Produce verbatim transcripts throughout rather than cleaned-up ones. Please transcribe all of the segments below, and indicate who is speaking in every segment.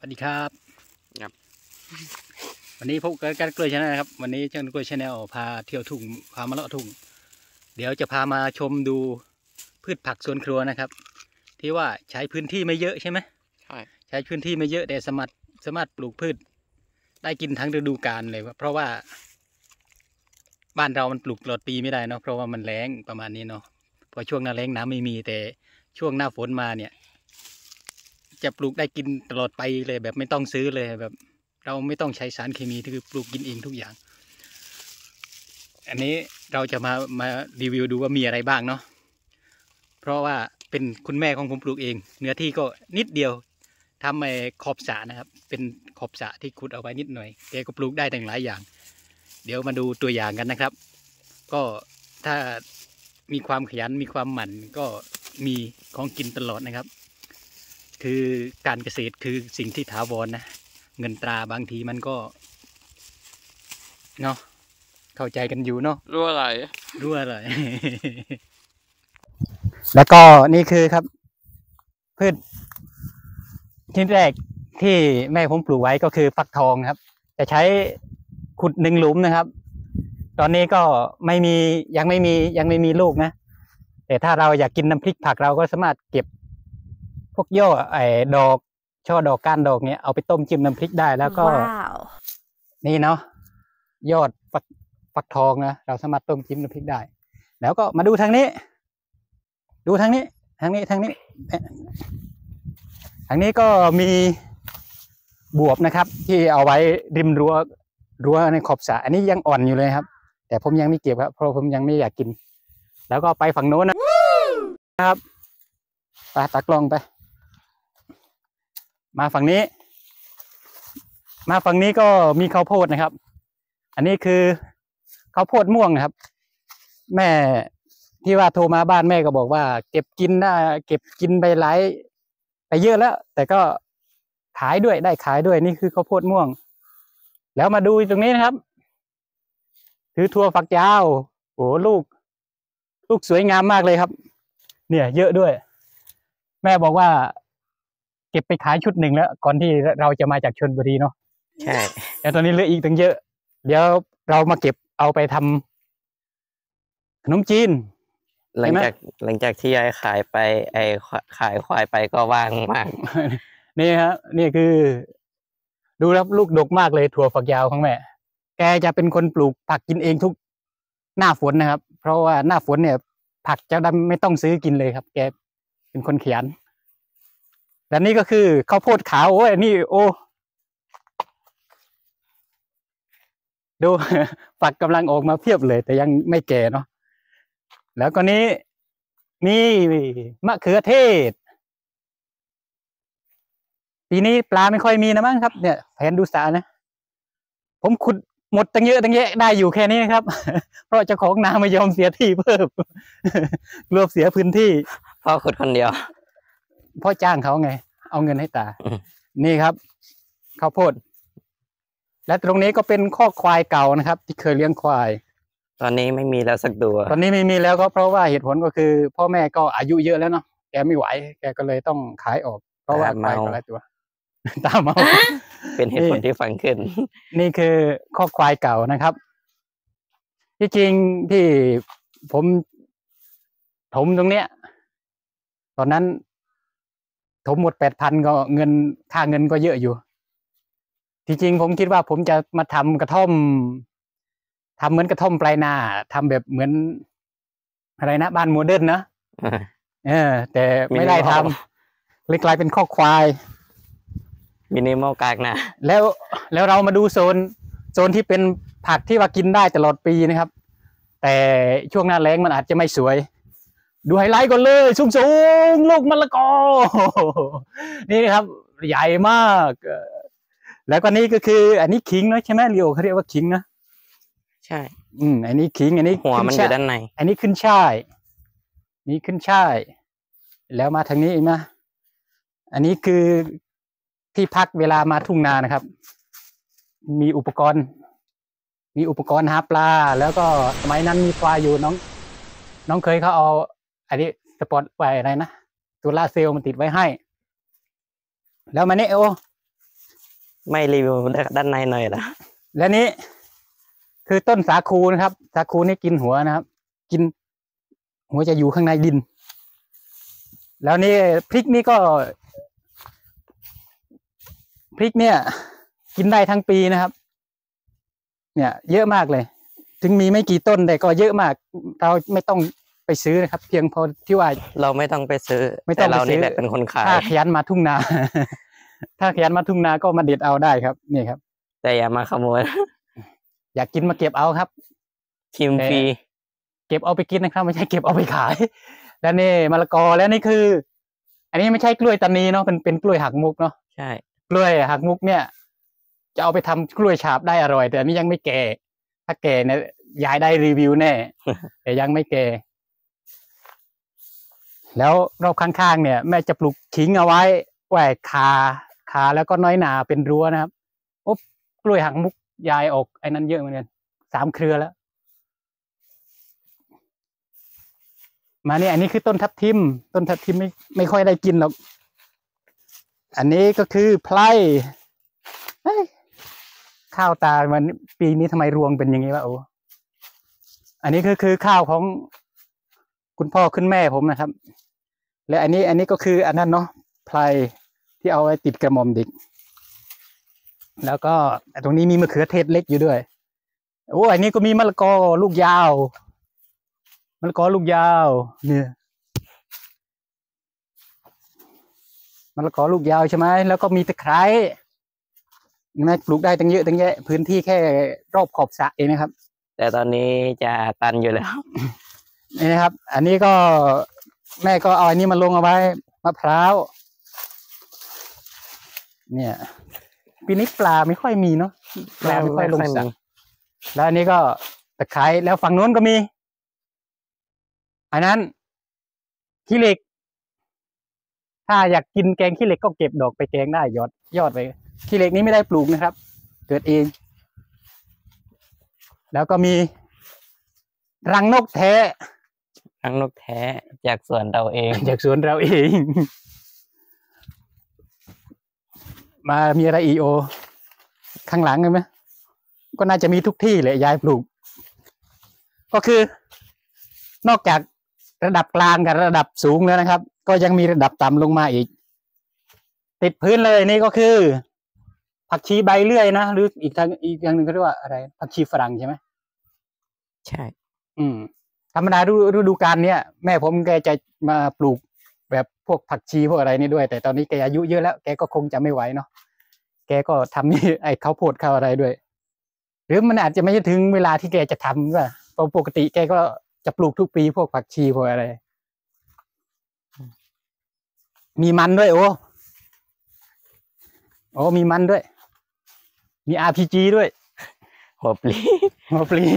Speaker 1: วัสดีครับครับวันนี้พบกับการกล้วยชาแนลนะครับวันนี้ช่างกล้วยชาแนลพาเที่ยวทุ่งพามาเลาะทุ่งเดี๋ยวจะพามาชมดูพืชผักสวนครัวนะครับที่ว่าใช้พื้นที่ไม่เยอะใช่ไหมใช่ใช้พื้นที่ไม่เยอะแต่สามารถสามารถปลูกพืชได้กินทั้งฤดูกาลเลยเพราะว่าบ้านเรามันปลูกตลอดปีไม่ได้เนาะเพราะว่ามันแล้งประมาณนี้เนาะพอช่วงหน้าแล้งน้ำไม่มีแต่ช่วงหน้าฝนมาเนี่ยจะปลูกได้กินตลอดไปเลยแบบไม่ต้องซื้อเลยแบบเราไม่ต้องใช้สารเคมีคือปลูกกินเองทุกอย่างอันนี้เราจะมามารีวิวดูว่ามีอะไรบ้างเนาะเพราะว่าเป็นคุณแม่ของผมปลูกเองเนื้อที่ก็นิดเดียวทำไอ้ขอบสระนะครับเป็นขอบสระที่ขุดเอาไว้นิดหน่อยแกก็ปลูกได้ตั้งหลายอย่างเดี๋ยวมาดูตัวอย่างกันนะครับก็ถ้ามีความขยันมีความหมั่นก็มีของกินตลอดนะครับคือการเกษตรคือสิ่งที่ถาวรนะเงินตราบางทีมันก็เนาะเข้าใจกันอยู่เนาะรู้อะไรรู้อะไร แล้วก็นี่คือครับพืชที่แรกที่แม่ผมปลูกไว้ก็คือฟักทองครับจะใช้ขุดหนึ่งหลุมนะครับตอนนี้ก็ไม่มียังไม่มียังไม่มีลูกนะแต่ถ้าเราอยากกินน้ำพริกผักเราก็สามารถเก็บพวกย่อไอ้ดอกช่อดอกก้านดอกเนี้ยเอาไปต้มจิ้มน้ำพริกได้แล้วก็ wow. นี่เนาะยอดฟักฟักทองนะเราสามารถต้มจิ้มน้ำพริกได้แล้วก็มาดูทางนี้ดูทางนี้ทางนี้ทางนี้ทางนี้ก็มีบวบนะครับที่เอาไว้ริมรั้วรั้วในขอบสระอันนี้ยังอ่อนอยู่เลยครับแต่ผมยังไม่เก็บครับเพราะผมยังไม่อยากกินแล้วก็ไปฝั่งโน้นนะครับไปตักลองไปมาฝั่งนี้มาฝั่งนี้ก็มีข้าวโพดนะครับอันนี้คือข้าวโพดม่วงครับแม่ที่ว่าโทรมาบ้านแม่ก็บอกว่าเก็บกินได้เก็บกินไปหลายไปเยอะแล้วแต่ก็ขายด้วยได้ขายด้วยนี่คือข้าวโพดม่วงแล้วมาดูตรงนี้นะครับคือถั่วฝักยาวโอ้ลูกลูกสวยงามมากเลยครับเนี่ยเยอะด้วยแม่บอกว่าเก็บไปขายชุดหนึ่งแล้วก่อนที่เราจะมาจากชลบุรีเนาะใช่แต่ตอนนี้เหลืออีกตั้งเยอะเดี๋ยวเรามาเก็บเอาไปทำขนมจีนหลังจากหลังจากที่ยายขายไปไอ้ขายควายไปก็ว่างมากนี่ครับนี่คือดูครับลูกดกมากเลยถั่วฝักยาวของแม่แกจะเป็นคนปลูกผักกินเองทุกหน้าฝนนะครับเพราะว่าหน้าฝนเนี่ยผักจะไม่ต้องซื้อกินเลยครับแกเป็นคนขยันและนี่ก็คือข้าวโพดขาวโอ้ยนี่โอ้ดูฝักกำลังออกมาเพียบเลยแต่ยังไม่แก่เนาะแล้วก็นี้มีมะเขือเทศปีนี้ปลาไม่ค่อยมีนะมั้งครับเนี่ยแผนดูสานะผมขุดหมดตั้งเยอะตั้งแยะได้อยู่แค่นี้ครับเพราะเจ้าของนาไม่ยอมเสียที่เพิ่มกลัวเสียพื้นที่พ่อขุดคนเดียวพ่อจ้างเขาไงเอาเงินให้ตานี่ครับข้าวโพดและตรงนี้ก็เป็นข้อควายเก่านะครับที่เคยเลี้ยงควายตอนนี้ไม่มีแล้วสักตัวตอนนี้ไม่มีแล้วก็เพราะว่าเหตุผลก็คือพ่อแม่ก็อายุเยอะแล้วเนาะแกไม่ไหวแกก็เลยต้องขายออกเพราะว่าควายก็หลายตัวตามมาเป็นเหตุผลที่ฟังขึ้นนี่คือข้อควายเก่านะครับที่จริงที่ผมถมตรงเนี้ยตอนนั้นถมหมดแปดพันก็เงินค่าเงินก็เยอะอยู่ที่จริงผมคิดว่าผมจะมาทำกระท่อมทำเหมือนกระท่อมปลายนาทำแบบเหมือนอะไรนะบ้านโมเดิร์นนะเออแต่ไม่ได้ทำเลยกลายเป็นข้อควายมินิมอลกากนะแล้วแล้วเรามาดูโซนโซนที่เป็นผักที่ว่ากินได้ตลอดปีนะครับแต่ช่วงหน้าแล้งมันอาจจะไม่สวยดูไฮไลท์ก่อนเลยสูงสูงลูกมะละกอนี่นะครับใหญ่มากแล้วก็นี่ก็คืออันนี้ขิงนะใช่ไหมเรียวเขาเรียกว่าขิงนะใช่อืมอันนี้ขิงอันนี้หัวมันอยู่ด้านในอันนี้ขึ้นช่ายนี่ขึ้นช่ายแล้วมาทางนี้อีกนะอันนี้คือที่พักเวลามาทุ่งนานะครับมีอุปกรณ์มีอุปกรณ์หาปลาแล้วก็สมัยนั้นมีควายอยู่น้องน้องเคยเขาเอาอันนี้สปอตไฟอะไรนะตัวลาเซลมันติดไว้ให้แล้วมาเนี่ยโอ
Speaker 2: ไม่รีวิวด้านในหน่อยล่ะ
Speaker 1: และนี้คือต้นสาคูนะครับสาคูนี่กินหัวนะครับ กินหัวจะอยู่ข้างในดิน แล้วนี่พริกนี่ก็พริกเนี่ย กินได้ทั้งปีนะครับ เนี่ย เยอะมากเลย ถึงมีไม่กี่ต้นแต่ก็เยอะมาก เราไม่ต้องไปซื้อนะครับ เพียงพอที่ว่า
Speaker 2: เราไม่ต้องไปซื้อไม่ต้องเรานี่แหละเป็นคนขาย
Speaker 1: ถ้าขยันมาทุ่งนา ถ้าขยันมาทุ่งนาก็มาเด็ดเอาได้ครับนี่ครับ
Speaker 2: แต่อย่ามาขโมย
Speaker 1: อยากกินมาเก็บเอาครับ
Speaker 2: ชิมฟรี
Speaker 1: เก็บเอาไปกินนะครับ ไม่ใช่เก็บเอาไปขาย แล้วนี่มะละกอแล้วนี่คือ อันนี้ไม่ใช่กล้วยตานีเนาะเป็นเป็นกล้วยหักมุกเนาะ
Speaker 2: ใช่
Speaker 1: กล้วยหักมุกเนี่ย จะเอาไปทำกล้วยฉาบได้อร่อยแต่อันนี้ยังไม่แก่ถ้าแก่เนี่ยยายได้รีวิวแน่ แต่ยังไม่แก่แล้วรอบข้างๆเนี่ยแม่จะปลูกขิงเอาไว้แหวกคาคาแล้วก็น้อยหนาเป็นรั้วนะครับโอ้กล้วยหักมุกยายออกไอ้นั้นเยอะเหมือนกันสามเครือแล้วมาเนี่ยอันนี้คือต้นทับทิมต้นทับทิมไม่ไม่ค่อยได้กินหรอกอันนี้ก็คือไพรข้าวตามันปีนี้ทำไมรวงเป็นอย่างนี้วะโอ้อันนี้คือคือข้าวของคุณพ่อคุณแม่ผมนะครับและอันนี้อันนี้ก็คืออันนั้นเนาะไพรที่เอาไว้ติดกระหม่อมเด็กแล้วก็ตรงนี้มีมะเขือเทศเล็กอยู่ด้วยโอ้อันนี้ก็มีมะละกอลูกยาวมะละกอลูกยาวเนี่ยมะละกอลูกยาวใช่ไหมแล้วก็มีตะไคร้แม่ปลูกได้ตั้งเยอะตั้งแยะพื้นที่แค่รอบขอบสระเองนะครับ
Speaker 2: แต่ตอนนี้จะตันอยู่แล้ว
Speaker 1: นี่นะครับอันนี้ก็แม่ก็เอาอันนี้มาลงเอาไว้มะพร้าวเนี่ยปีนี้ปลาไม่ค่อยมีเนาะปลาไม่ค่อยลงสระแล้วอันนี้ก็ตะไคร้แล้วฝั่งโน้นก็มีอันนั้นขี้เหล็กถ้าอยากกินแกงขี้เหล็กก็เก็บดอกไปแกงได้ยอดยอดไปขี้เหล็กนี้ไม่ได้ปลูกนะครับเกิดเองแล้วก็มีรังนกแท้
Speaker 2: รังนกแท้จากสวนเราเอง
Speaker 1: จากสวนเราเองมามีอะไรอีโอข้างหลังเห็นไหมก็น่าจะมีทุกที่เลยยายปลูกก็คือนอกจากระดับกลางกับระดับสูงแล้วนะครับก็ยังมีระดับต่ำลงมาอีกติดพื้นเลยนี่ก็คือผักชีใบเลื่อยนะหรืออีกทางอีกอย่างหนึ่งก็เรียกว่าอะไรผักชีฝรั่งใช่ไหม
Speaker 2: ใช่
Speaker 1: อืมธรรมดาฤดูกาลเนี้ยแม่ผมแกจะมาปลูกแบบพวกผักชีพวกอะไรนี่ด้วยแต่ตอนนี้แกอายุเยอะแล้วแกก็คงจะไม่ไหวเนาะแกก็ทำนี่ไอ้ข้าวโพดข้าวอะไรด้วยหรือมันอาจจะไม่ใช่ถึงเวลาที่แกจะทำว่าปกติแกก็จะปลูกทุกปีพวกผักชีพวกอะไรมีมันด้วยโอ้โอ้มีมันด้วยมี อาร์ พี จี ด้วย
Speaker 2: หัวปลี
Speaker 1: หัวปลี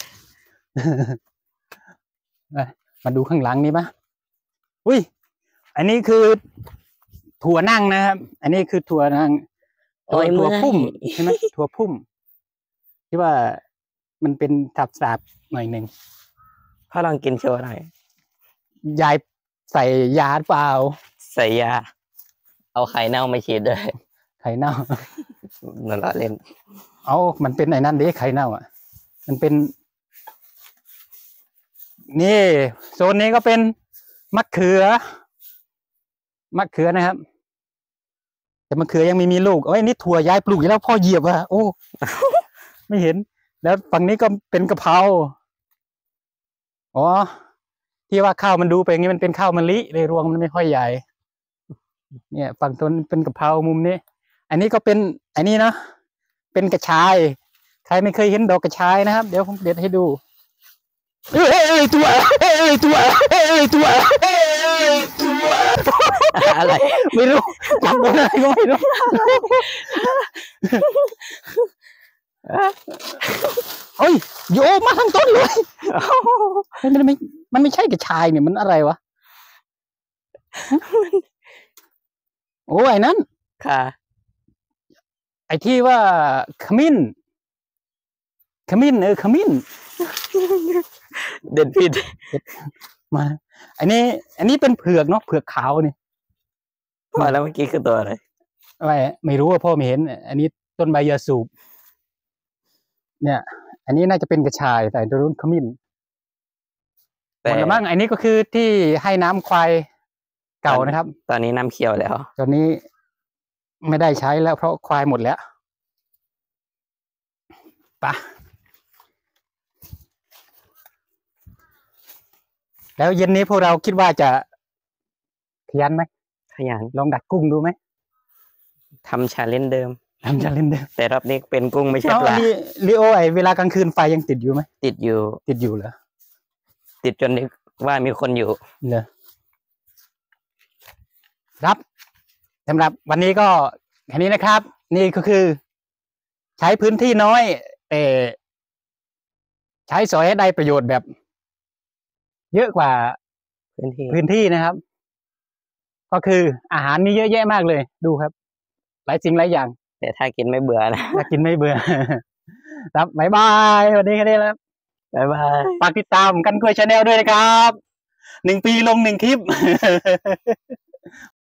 Speaker 1: มาดูข้างหลังนี่ปะอุ้ยอันนี้คือถั่วนั่งนะครับอันนี้คือถั่วนั่งตัวถั่วพุ่มใช่ไหมถั่วพุ่มที่ว่ามันเป็นสาบๆหน่อยหนึ่ง
Speaker 2: พ่อลองกินโชว์หน่อย
Speaker 1: ยายใส่ยาเปล่า
Speaker 2: ใส่ยาเอาไข่เน่ามาฉีดด้วย
Speaker 1: ไข่เน่า
Speaker 2: นั่นแหละเล่น
Speaker 1: เอามันเป็นไอ้นั่นดิไข่เน่าอ่ะมันเป็นนี่โซนนี้ก็เป็นมะเขือมะเขือนะครับแต่มะเขือยังไม่มีลูกเอ้ยนี่ถั่วยายปลูกอยู่แล้วพ่อเหยียบอ่ะโอ้ไม่เห็นแล้วฝั่งนี้ก็เป็นกะเพราอ๋อที่ว่าข้าวมันดูไปอย่างนี้มันเป็นข้าวมะลิเลยรวงมันไม่ค่อยใหญ่เนี่ยฝั่งต้นเป็นกะเพรามุมนี้อันนี้ก็เป็นอันนี้นะเป็นกระชายใครไม่เคยเห็นดอกกระชายนะครับเดี๋ยวผมเด็ดให้ดูเอ้ยตัวเอ้ยตัวเอ้ยตัวเอ้ยตัว
Speaker 2: อะไร
Speaker 1: ไม่รู้จับอะไรก็ไม่รู้เฮ้ยโยมาทั้งต้นเลยมันไม่มันไม่ใช่กระชายเนี่ยมันอะไรวะโอ้ยนั้น
Speaker 2: ค่ะ
Speaker 1: ไอ้ที่ว่าขมิ้นขมิ้นเออขมิ้น
Speaker 2: เด็ดผิด
Speaker 1: มาอันนี้อันนี้เป็นเผือกเนาะเผือกขาวนี่
Speaker 2: มาแล้วเมื่อกี้คือตัวอะไร
Speaker 1: ไม่ไม่รู้ว่าพ่อไม่เห็น อันนี้ต้นใบยาสูบ เนี่ย อันนี้น่าจะเป็นกระชายแต่ตัวนู้นขมิ้นหม
Speaker 2: แต่
Speaker 1: ดแล้วมั้งอันนี้ก็คือที่ให้น้ำควายเก่านะครับ
Speaker 2: ตอนนี้น้ำเขียวแล้ว
Speaker 1: ตอนนี้ไม่ได้ใช้แล้วเพราะควายหมดแล้วไปะแล้วเย็นนี้พวกเราคิดว่าจะขยันไหม
Speaker 2: ขยัน
Speaker 1: ลองดักกุ้งดูไหม
Speaker 2: ทำชาเลนจ์เดิม
Speaker 1: ทำจะเล่นเดิม
Speaker 2: แต่รอบนี้เป็นกุ้งไม่ใช่
Speaker 1: เอา
Speaker 2: ปลา
Speaker 1: ลีลีโอไอเวลากลางคืนไฟยังติดอยู่ไหม
Speaker 2: ติดอยู่
Speaker 1: ติดอยู่เหรอ
Speaker 2: ติดจนนึกว่ามีคนอยู่
Speaker 1: เนอะครับสำหรับวันนี้ก็แค่นี้นะครับ นี่ก็คือ ใช้พื้นที่น้อยแต่ใช้สอยให้ได้ประโยชน์แบบ เยอะกว่า
Speaker 2: พื้นที่
Speaker 1: พื้นที่นะครับ ก็คืออาหารมีเยอะแยะมากเลยดูครับ หลายสิ่งหลายอย่าง
Speaker 2: แต่ถ้ากินไม่เบื่อนะ
Speaker 1: ถ้ากินไม่เบื่อ ครับบ๊ายบายวันนี้แค่นี้แล้ว
Speaker 2: บ๊ายบาย
Speaker 1: ฝากติดตามกันกล้วยชาแนลด้วยนะครับหนึ่งปีลงหนึ่งคลิป